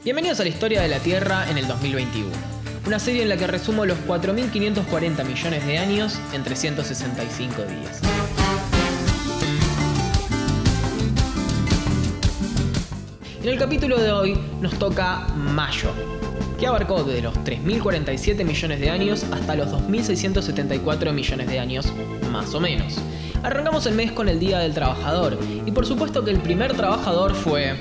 Bienvenidos a la historia de la Tierra en el 2021, una serie en la que resumo los 4.540 millones de años en 365 días. En el capítulo de hoy nos toca mayo, que abarcó desde los 3.047 millones de años hasta los 2.674 millones de años, más o menos. Arrancamos el mes con el Día del Trabajador, y por supuesto que el primer trabajador fue...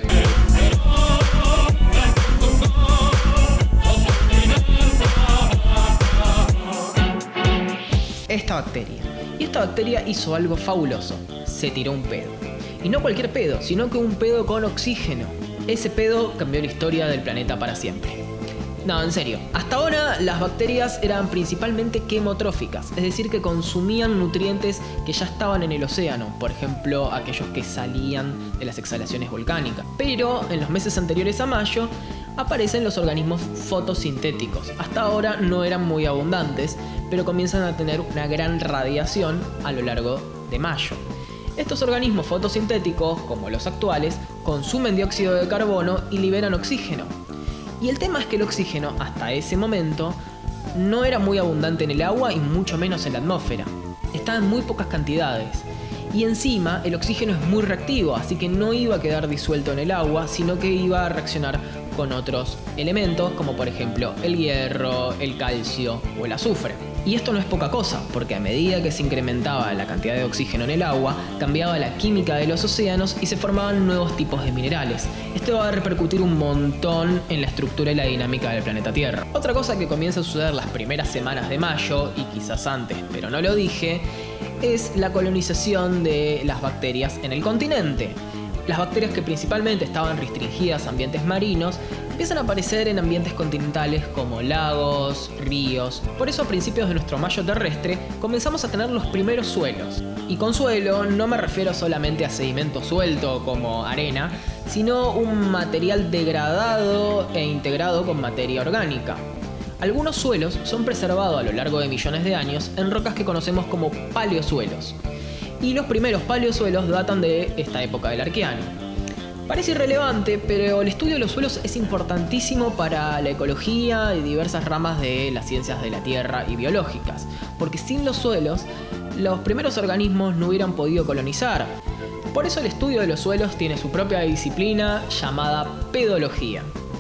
esta bacteria. Y esta bacteria hizo algo fabuloso. Se tiró un pedo. Y no cualquier pedo, sino que un pedo con oxígeno. Ese pedo cambió la historia del planeta para siempre. No, en serio. Hasta ahora las bacterias eran principalmente quemotróficas, es decir, que consumían nutrientes que ya estaban en el océano, por ejemplo, aquellos que salían de las exhalaciones volcánicas. Pero en los meses anteriores a mayo aparecen los organismos fotosintéticos. Hasta ahora no eran muy abundantes, pero comienzan a tener una gran radiación a lo largo de mayo. Estos organismos fotosintéticos, como los actuales, consumen dióxido de carbono y liberan oxígeno. Y el tema es que el oxígeno, hasta ese momento, no era muy abundante en el agua y mucho menos en la atmósfera. Estaba en muy pocas cantidades. Y encima, el oxígeno es muy reactivo, así que no iba a quedar disuelto en el agua, sino que iba a reaccionar con otros elementos, como por ejemplo el hierro, el calcio o el azufre. Y esto no es poca cosa, porque a medida que se incrementaba la cantidad de oxígeno en el agua, cambiaba la química de los océanos y se formaban nuevos tipos de minerales. Esto va a repercutir un montón en la estructura y la dinámica del planeta Tierra. Otra cosa que comienza a suceder las primeras semanas de mayo, y quizás antes, pero no lo dije, es la colonización de las bacterias en el continente. Las bacterias que principalmente estaban restringidas a ambientes marinos empiezan a aparecer en ambientes continentales como lagos, ríos. Por eso a principios de nuestro mayo terrestre comenzamos a tener los primeros suelos. Y con suelo no me refiero solamente a sedimento suelto como arena, sino un material degradado e integrado con materia orgánica. Algunos suelos son preservados a lo largo de millones de años en rocas que conocemos como paleosuelos. Y los primeros paleosuelos datan de esta época del Arqueano. Parece irrelevante, pero el estudio de los suelos es importantísimo para la ecología y diversas ramas de las ciencias de la Tierra y biológicas, porque sin los suelos, los primeros organismos no hubieran podido colonizar. Por eso el estudio de los suelos tiene su propia disciplina llamada pedología.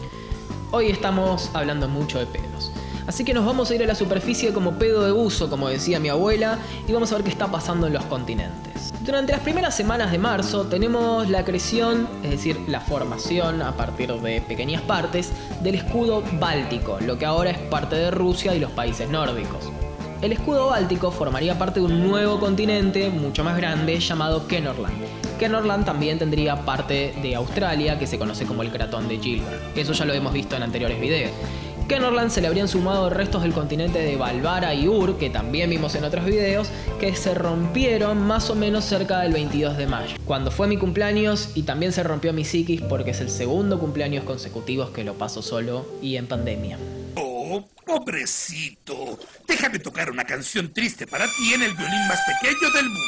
Hoy estamos hablando mucho de pedos. Así que nos vamos a ir a la superficie como pedo de buzo, como decía mi abuela, y vamos a ver qué está pasando en los continentes. Durante las primeras semanas de marzo tenemos la creación, es decir, la formación a partir de pequeñas partes, del escudo báltico, lo que ahora es parte de Rusia y los países nórdicos. El escudo báltico formaría parte de un nuevo continente mucho más grande llamado Kenorland. Kenorland también tendría parte de Australia, que se conoce como el cratón de Gilbert. Eso ya lo hemos visto en anteriores videos. Kenorland se le habrían sumado restos del continente de Valvara y Ur, que también vimos en otros videos, que se rompieron más o menos cerca del 22 de mayo, cuando fue mi cumpleaños, y también se rompió mi psiquis porque es el segundo cumpleaños consecutivos que lo paso solo y en pandemia. Oh, pobrecito. Déjame tocar una canción triste para ti en el violín más pequeño del mundo.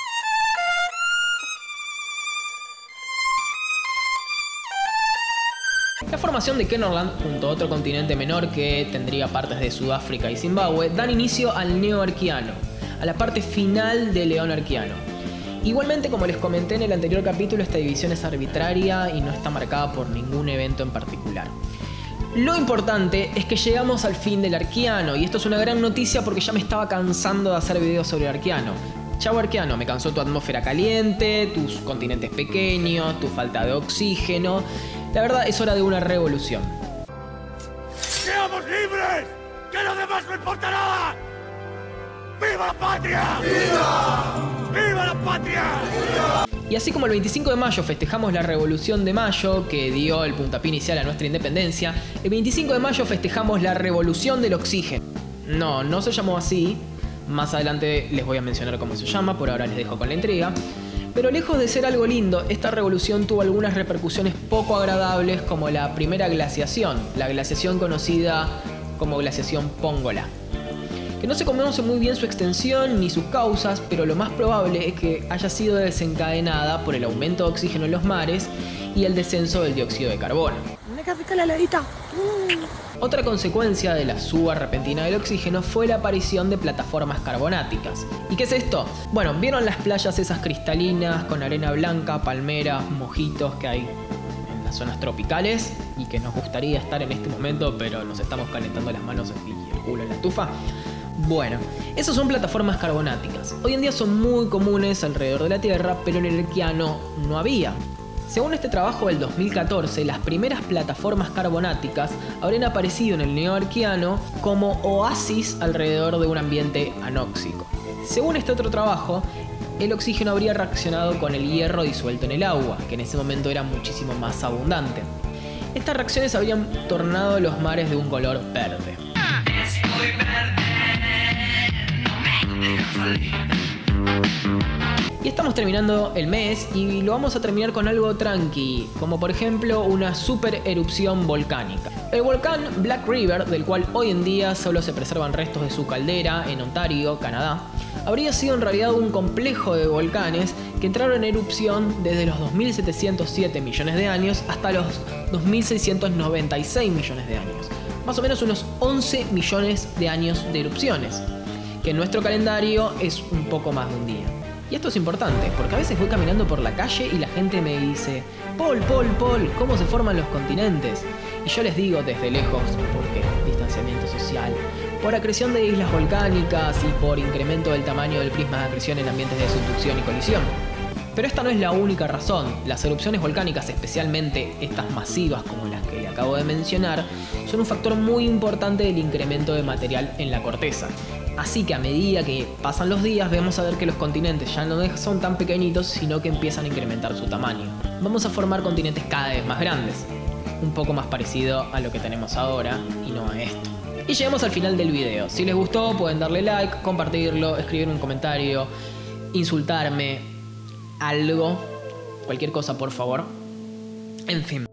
La formación de Kenorland, junto a otro continente menor que tendría partes de Sudáfrica y Zimbabue, dan inicio al Neoarquiano, a la parte final del Eón Arquiano. Igualmente, como les comenté en el anterior capítulo, esta división es arbitraria y no está marcada por ningún evento en particular. Lo importante es que llegamos al fin del Arquiano, y esto es una gran noticia porque ya me estaba cansando de hacer videos sobre el Arquiano. Chau Arquiano, me cansó tu atmósfera caliente, tus continentes pequeños, tu falta de oxígeno. La verdad es hora de una revolución. ¡Seamos libres! ¡Que lo demás no importa nada! ¡Viva la patria! ¡Viva! ¡Viva la patria! ¡Viva! Y así como el 25 de mayo festejamos la Revolución de Mayo, que dio el puntapié inicial a nuestra independencia, el 25 de mayo festejamos la Revolución del Oxígeno. No se llamó así. Más adelante les voy a mencionar cómo se llama, por ahora les dejo con la intriga. Pero lejos de ser algo lindo, esta revolución tuvo algunas repercusiones poco agradables, como la primera glaciación, la glaciación conocida como glaciación Póngola, que no se conoce muy bien su extensión ni sus causas, pero lo más probable es que haya sido desencadenada por el aumento de oxígeno en los mares y el descenso del dióxido de carbono. qué rica la heladita. Otra consecuencia de la suba repentina del oxígeno fue la aparición de plataformas carbonáticas. ¿Y qué es esto? Bueno, ¿vieron las playas esas cristalinas con arena blanca, palmeras, mojitos que hay en las zonas tropicales y que nos gustaría estar en este momento, pero nos estamos calentando las manos y el culo en la estufa? Bueno, esas son plataformas carbonáticas. Hoy en día son muy comunes alrededor de la Tierra, pero en el Erquiano no había. Según este trabajo del 2014, las primeras plataformas carbonáticas habrían aparecido en el Neoarquiano como oasis alrededor de un ambiente anóxico. Según este otro trabajo, el oxígeno habría reaccionado con el hierro disuelto en el agua, que en ese momento era muchísimo más abundante. Estas reacciones habrían tornado los mares de un color verde. Estoy verde, no me dejas salir. Y estamos terminando el mes y lo vamos a terminar con algo tranqui, como por ejemplo una super erupción volcánica. El volcán Black River, del cual hoy en día solo se preservan restos de su caldera en Ontario, Canadá, habría sido en realidad un complejo de volcanes que entraron en erupción desde los 2.707 millones de años hasta los 2.696 millones de años. Más o menos unos 11 millones de años de erupciones, que en nuestro calendario es un poco más de un día. Y esto es importante, porque a veces voy caminando por la calle y la gente me dice: Paul, ¿cómo se forman los continentes? Y yo les digo desde lejos, porque distanciamiento social, por acreción de islas volcánicas y por incremento del tamaño del prisma de acreción en ambientes de subducción y colisión. Pero esta no es la única razón. Las erupciones volcánicas, especialmente estas masivas como las que le acabo de mencionar, son un factor muy importante del incremento de material en la corteza. Así que a medida que pasan los días vamos a ver que los continentes ya no son tan pequeñitos, sino que empiezan a incrementar su tamaño. Vamos a formar continentes cada vez más grandes, un poco más parecido a lo que tenemos ahora y no a esto. Y llegamos al final del video. Si les gustó pueden darle like, compartirlo, escribir un comentario, insultarme, algo, cualquier cosa por favor. En fin.